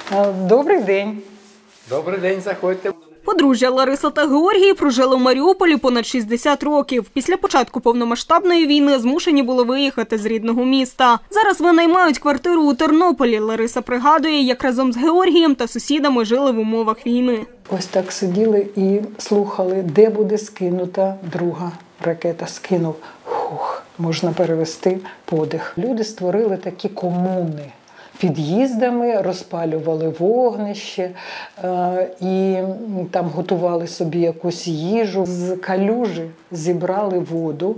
Добрий день. Добрий день, заходьте. Подружжя Лариса та Георгій прожили в Маріуполі понад 60 років. Після початку повномасштабної війни змушені були виїхати з рідного міста. Зараз винаймають квартиру у Тернополі. Лариса пригадує, як разом з Георгієм та сусідами жили в умовах війни. Ось так сиділи і слухали, де буде скинута друга ракета. Скинув. Можна перевести подих. Люди створили такі комуни. Під'їздами розпалювали вогнище і там готували собі якусь їжу. З калюжі зібрали воду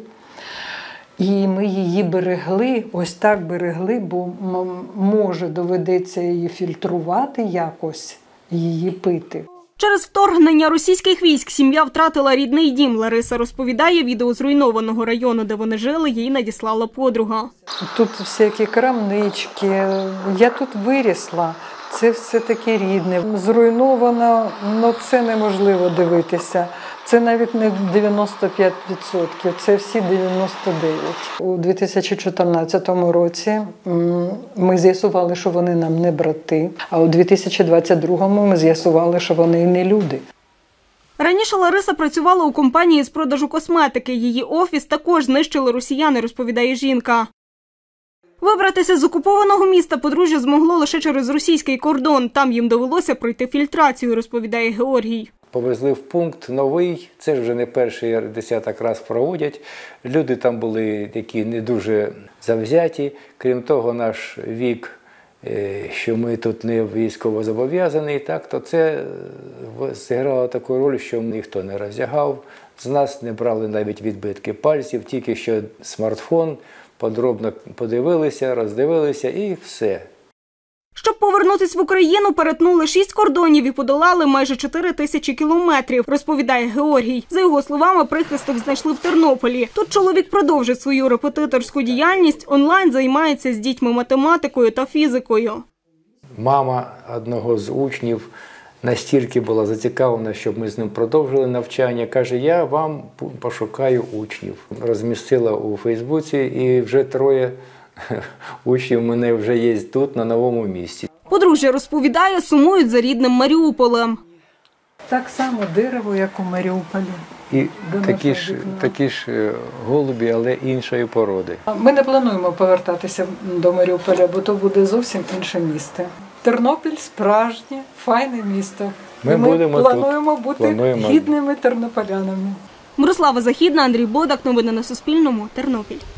і ми її берегли, ось так берегли, бо може доведеться її фільтрувати якось, її пити. Через вторгнення російських військ сім'я втратила рідний дім. Лариса розповідає, відео зруйнованого району, де вони жили, їй надіслала подруга. Тут всякі крамнички, я тут вирісла, це все таке рідне. Зруйновано, але це неможливо дивитися. Це навіть не 95%, це всі 99%. У 2014 році ми з'ясували, що вони нам не брати, а у 2022 ми з'ясували, що вони не люди. Раніше Лариса працювала у компанії з продажу косметики. Її офіс також знищили росіяни, розповідає жінка. Вибратися з окупованого міста подружжя змогло лише через російський кордон. Там їм довелося пройти фільтрацію, розповідає Георгій. Повезли в пункт новий, це ж вже не перший десяток раз проводять. Люди там були такі не дуже завзяті. Крім того, наш вік, що ми тут не військово зобов'язані, то це зіграло таку роль, що ніхто не роздягав. З нас не брали навіть відбитки пальців, тільки що смартфон, подробно подивилися, роздивилися і все. Щоб повернутися в Україну, перетнули 6 кордонів і подолали майже 4000 кілометрів, розповідає Георгій. За його словами, прихисток знайшли в Тернополі. Тут чоловік продовжить свою репетиторську діяльність, онлайн займається з дітьми математикою та фізикою. Мама одного з учнів настільки була зацікавлена, щоб ми з ним продовжили навчання. Каже, я вам пошукаю учнів. Розмістила у Фейсбуці і вже 3 учнів у мене вже є тут, на новому місці. Подружжя розповідає, сумують за рідним Маріуполем. Так само дерево, як у Маріуполі. І такі ж голубі, але іншої породи. Ми не плануємо повертатися до Маріуполя, бо то буде зовсім інше місто. Тернопіль – справжнє, файне місто. Ми плануємо бути гідними тернополянами. Мирослава Західна, Андрій Бодак. Новини на Суспільному. Тернопіль.